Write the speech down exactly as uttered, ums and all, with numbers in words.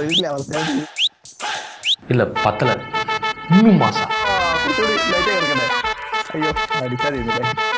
ഇല്ല അവസ്ഥ இல்ல பத்தல இன்னும் மாசா കുറച്ചുകൂടി ലൈറ്റ് കിടക്കട്ടെ. അയ്യോ അടിക്കാതിരുന്നില്ലേ.